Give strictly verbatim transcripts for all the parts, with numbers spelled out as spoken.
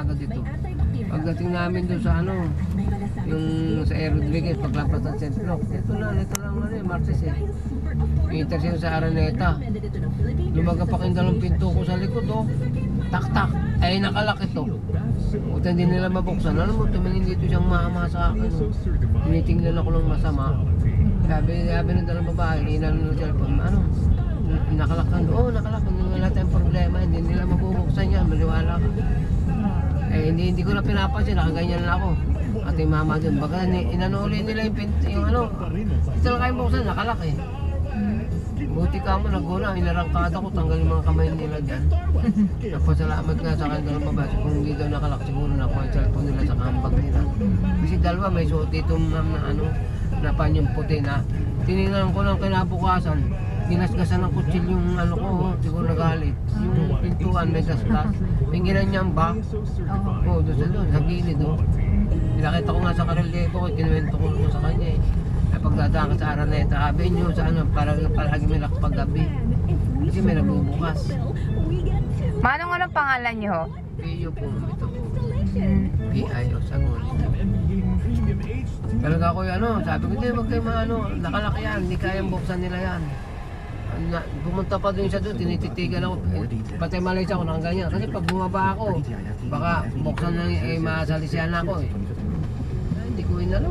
agad ito. Pagdating namin doon sa ano, yung sa Air Rodriguez, paglapas ng Saint Roque, ito na, ito lang ano yung Martes eh. Yung intersection sa Araneta. Lumagapak yung dalawang pinto ko sa likod, oh. Tak-tak, ay nakalak ito. At hindi nila mabuksan. Alam mo, tumingin dito siyang mama sa akin. Oh. Tinitingnan ako ng masama. Sabi, sabi ng dalawang babae, inano ng cellphone, ano? Nakalakan, oh nakalakan, wala tayong problema, hindi nila mabubuksan yan, maliwala ka. Eh hindi, hindi ko na pinapansin, nakaganyan na ako. At yung mama dun, baka inanuli nila yung, yung ano, ito lang kayo buksan, nakalak eh. Buti ka mo, naguna, inarangkada ko, tanggal yung mga kamay nila dyan. Nagpasalamat nga sa akin dalawang babae, kung hindi daw nakalak, siguro nakuha yung cellphone nila sa kambag nila. Kasi dalawa may suot dito ma'am na ano, na panyong puti na, tinignan ko lang kinabukasan. Ginasgasan ng kutsil yung ano ko, oh, siguro nagalit. Yung pintuan may gasgas. Pinginan niya ang box. Oo, oh, doon sa doon, sa gilid oh. Pinakita ko nga sa karelyebo ko, kinuwento ko sa kanya eh. Ay pagdadaan ka sa Araneta Avenue, sa ano, para palagi may lakpag gabi. Kasi may nagbubukas. Manong anong pangalan niyo? Piyo po, ito po. P I O Sagol. Talaga ako yung ano, sabi ko, hindi, wag kayo maano, nakalak yan, hindi kayang buksan nila yan. Na, pumunta pa doon siya doon, tinititigan ako, eh, pati Malaysia ako nang ganyan. Kasi pag bumaba ako, baka buksan na eh, masalisihan ako eh. Ay, hindi ko inano.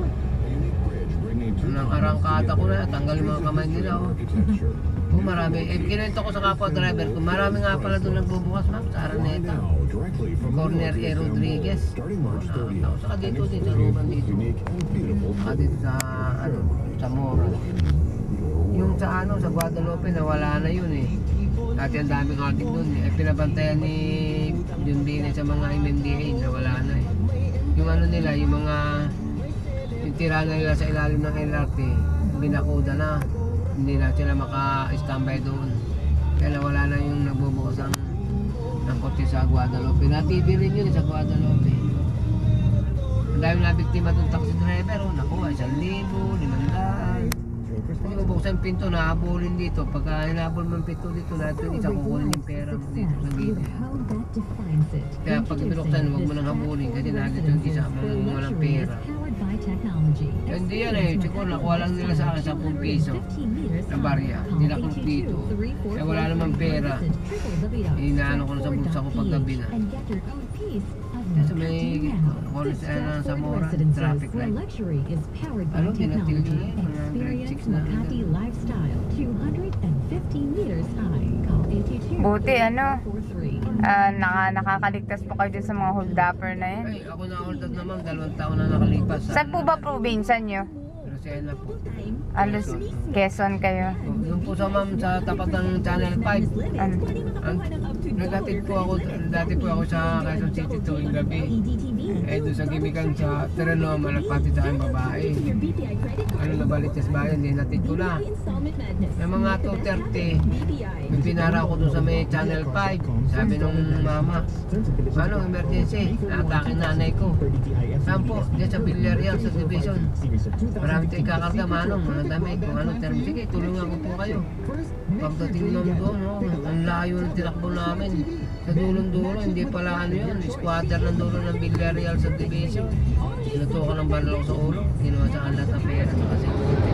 Nang arangkada ko na, tanggal yung mga kamay nila oh. Oh, marami. Eh, kinento ko sa kapwa driver ko, marami nga pala doon nagbubukas ma'am, sa Araneta. Corner Air Rodriguez. Oh, saka dito, dito, sa Ruban dito. Saka dito sa, ano, sa Mora. Yung sa ano, sa Guadalupe, nawala na yun eh. Dati ang daming ating doon eh. Pinabantayan ni Junbine sa mga M M D A, nawala na eh. Yung ano nila, yung mga yung tira na nila sa ilalim ng L R T, binakuda na. Hindi na sila maka-standby doon. Kaya nawala na yung nagbubukas ang, ng kotse sa Guadalupe. Na-T V rin yun sa Guadalupe. Ang dami na biktima doon taxi driver, oh, nakuha, isang libo, limandaan. Hindi mo buksan yung pinto, nahabulin dito. Pagka hinabol mo yung pinto dito, natin isa kukunin yung pera mo dito sa gilid. Kaya pag pinuksan, huwag mo nang habulin kasi nandito yung isa mo walang pera. Hindi yan eh, siguro nakuha lang nila sa akin sa ten piso na barya. Hindi na kung dito. Kaya wala namang pera. Inaano ko na sa bulsa ko paggabi na. Kasi may oras na sa Mora, traffic light. Ano, tinatil nyo na yun, mga grade six na. Buti ano, uh, naka, nakakaligtas po kayo dun sa mga hold-upper na yan. Ay, ako na hold up naman, dalawang taon na nakalipas. Saan po ba probinsya nyo? Lucena po. Alos, Quezon kayo. Doon po sa ma'am, sa tapat ng Channel five. Ano? Ang, nagatid po ako, dati po ako sa Quezon City tuwing gabi. Eh, doon sa gimikan sa Tereno, malagpati sa aking babae. Ano na balitas bayan, hindi natid ko na. May mga two thirty, may pinara ako doon sa may Channel five. Sabi nung mama, ano, emergency, naatake nanay ko. Saan po? Diyan sa Villarreal, sa division. Marami tayo kakarga, manong, mga damit, kung ano term. Sige, tulungan ko po kayo. Pagdating lang doon, no, ang layo ng tinakbo namin. Sa dulong-dulo, hindi pala ano yun, squatter ng dulo ng Villarreal sa division. Sinutukan ng banlaw sa ulo, ginawa sa alat ng pera sa kasi.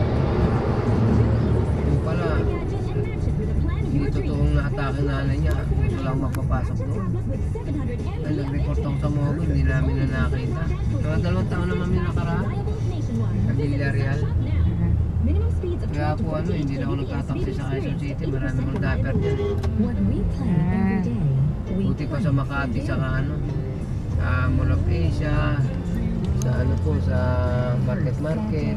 Yung pala, hindi totoong na-atake nanay niya, gusto lang mapapasok doon. Ay, nag-report ako sa mobile, hindi namin na nakita. Mga dalawang taon naman may nakaraan sa Villarreal. Kaya po ano, hindi na ako nagtataksi sa Quezon City, marami mong dapper dyan. Buti pa sa Makati, saka ano, sa Mall of Asia, sa ano po, sa Market Market.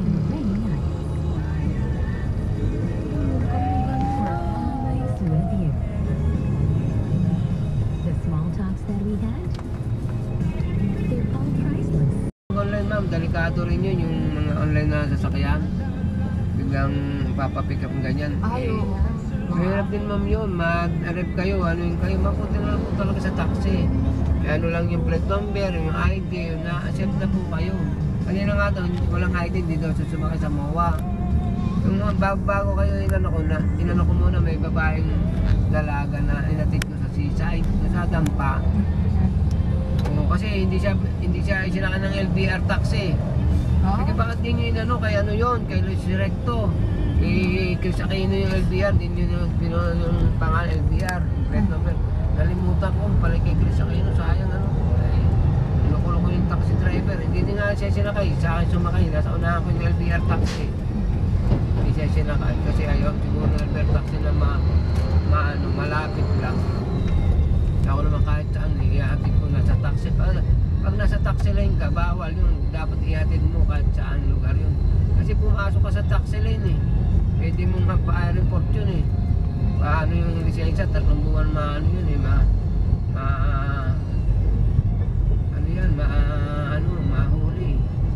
Online ma'am, delikado rin yun, yung mga online na sasakyan. Biglang papapick up ng ganyan. Ay, eh, mahirap din ma'am yun, mag-arrep kayo, ano yung kayo, maputi na lang po talaga sa taxi. Eh, ano lang yung plate number, yung I D, yung na-accept na po kayo. Kanina nga daw, walang I D, hindi daw susumakay sa M O A. Yung mga bago kayo, inano ko na, inano ko muna, may babaeng dalaga na inatid ko sa seaside, sa dampa. So, hindi siya hindi siya isinaka ng L B R taxi. Oh? Sige, bakit din yun ano, kay ano yun, kay Luis Recto. Eh, kay sa kayo yung L B R, din yun yung pinunan yung pangalan L B R, plate number. Nalimutan ko, pala kay Chris sa kayo, sayang ano. Eh, inukulo ko yung taxi driver, hindi din nga siya sinakay, sa akin sumakay, nasa unahan ko yung L B R taxi. Hindi siya sinakay, kasi ayaw siguro ng L B R taxi na ma, ma ano, malapit lang. Ako naman kahit saan, ihatid ko nasa taxi. Pag, pag nasa taxi lane ka, bawal yun. Dapat ihatid mo kahit saan lugar yun. Kasi pumasok ka sa taxi lane eh. Pwede mong magpa-report yun eh. Paano yung lisensya, tatlong buwan maano yun eh. Ma, ma, ano yan, ma, ano, mahuli.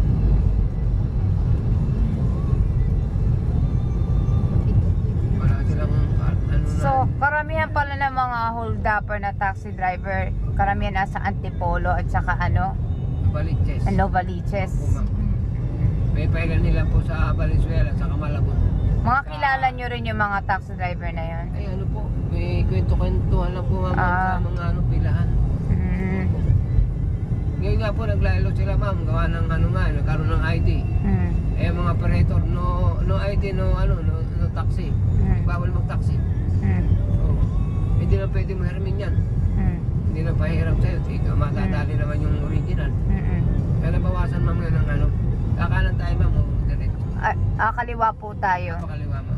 Wala silang, ano So, na. karamihan pala ng mga hold-upper na taxi driver, karamihan nasa Antipolo at saka ano, Baliches. Novaliches. May pailan nila po sa Valenzuela, sa Malabon. Mga kilala nyo rin yung mga taxi driver na yun? Ay ano po, may kwento-kwentuhan lang po ma'am Ah. sa mga ano, pilahan. Mm. Ngayon nga po, naglaylo sila ma'am, gawa ng ano nga, nagkaroon ng I D. Mm. Eh mga operator, no no I D, no ano, no, no taxi. Mm. Bawal mag-taxi. Mm. Oh. Hindi na pwede mahiramin yan. Mm. Hindi na pahiram sa'yo, tika, matadali naman yung original. Mm. Kaya nabawasan ma'am nga ng ano, kakanan tayo ma'am, o diretso. Ah, ah, kaliwa po tayo. Pakaliwa ma'am.